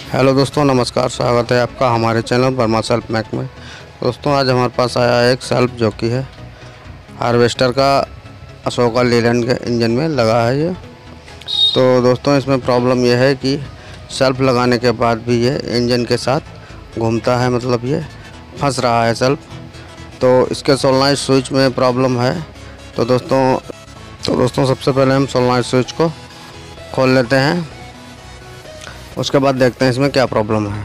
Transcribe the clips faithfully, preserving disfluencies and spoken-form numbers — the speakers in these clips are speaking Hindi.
हेलो दोस्तों, नमस्कार। स्वागत है आपका हमारे चैनल वर्मा सेल्फ मैक में। दोस्तों आज हमारे पास आया है एक सेल्फ जो कि है हार्वेस्टर का, अशोका लीलैंड के इंजन में लगा है ये। तो दोस्तों इसमें प्रॉब्लम यह है कि सेल्फ लगाने के बाद भी ये इंजन के साथ घूमता है, मतलब ये फंस रहा है सेल्फ। तो इसके सोलनॉइड स्विच में प्रॉब्लम है। तो दोस्तों तो दोस्तों सबसे पहले हम सोलनॉइड स्विच को खोल लेते हैं, उसके बाद देखते हैं इसमें क्या प्रॉब्लम है।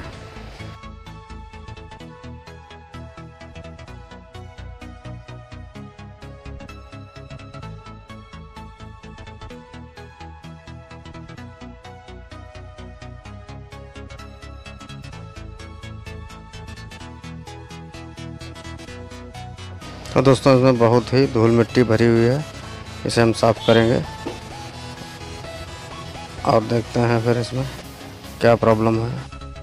तो दोस्तों इसमें बहुत ही धूल मिट्टी भरी हुई है, इसे हम साफ़ करेंगे और देखते हैं फिर इसमें क्या प्रॉब्लम है।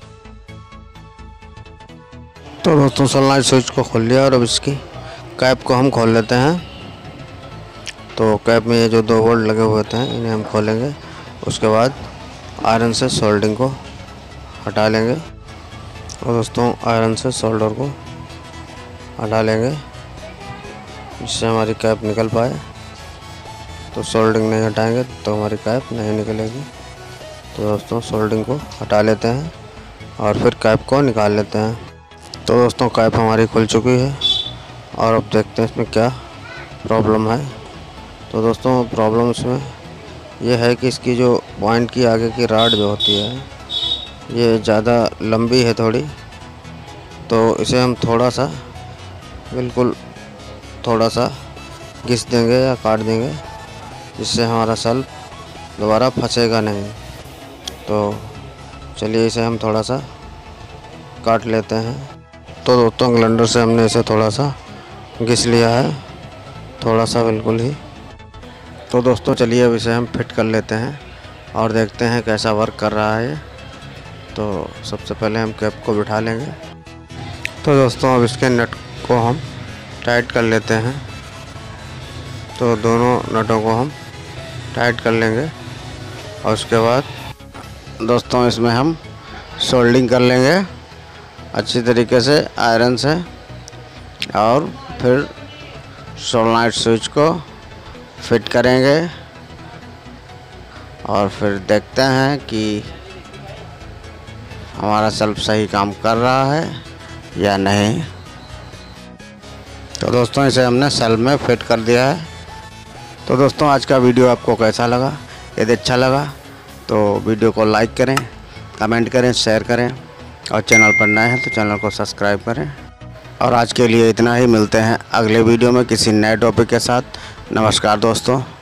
तो दोस्तों सोलनॉइड स्विच को खोल लिया और अब इसकी कैप को हम खोल लेते हैं। तो कैप में ये जो दो बोल्ट लगे हुए थे इन्हें हम खोलेंगे, उसके बाद आयरन से सोल्डरिंग को हटा लेंगे। और दोस्तों आयरन से सोल्डर को हटा लेंगे जिससे हमारी कैप निकल पाए। तो सोल्डरिंग नहीं हटाएंगे तो हमारी कैप नहीं निकलेगी। तो दोस्तों सोल्डरिंग को हटा लेते हैं और फिर कैप को निकाल लेते हैं। तो दोस्तों कैप हमारी खुल चुकी है और अब देखते हैं इसमें क्या प्रॉब्लम है। तो दोस्तों प्रॉब्लम इसमें यह है कि इसकी जो पॉइंट की आगे की राड जो होती है ये ज़्यादा लंबी है थोड़ी। तो इसे हम थोड़ा सा बिल्कुल थोड़ा सा घिस देंगे या काट देंगे, जिससे हमारा सेल्फ दोबारा फंसेगा नहीं। तो चलिए इसे हम थोड़ा सा काट लेते हैं। तो दोस्तों ग्राइंडर से हमने इसे थोड़ा सा घिस लिया है, थोड़ा सा बिल्कुल ही। तो दोस्तों चलिए अब इसे हम फिट कर लेते हैं और देखते हैं कैसा वर्क कर रहा है ये। तो सबसे पहले हम कैप को बिठा लेंगे। तो दोस्तों अब इसके नट को हम टाइट कर लेते हैं। तो दोनों नटों को हम टाइट कर लेंगे और उसके बाद दोस्तों इसमें हम सोल्डिंग कर लेंगे अच्छी तरीके से आयरन से, और फिर सोलनॉइड स्विच को फिट करेंगे और फिर देखते हैं कि हमारा सेल्फ सही काम कर रहा है या नहीं। तो दोस्तों इसे हमने सेल्फ में फिट कर दिया है। तो दोस्तों आज का वीडियो आपको कैसा लगा? यदि अच्छा लगा तो वीडियो को लाइक करें, कमेंट करें, शेयर करें और चैनल पर नए हैं तो चैनल को सब्सक्राइब करें। और आज के लिए इतना ही, मिलते हैं अगले वीडियो में किसी नए टॉपिक के साथ। नमस्कार दोस्तों।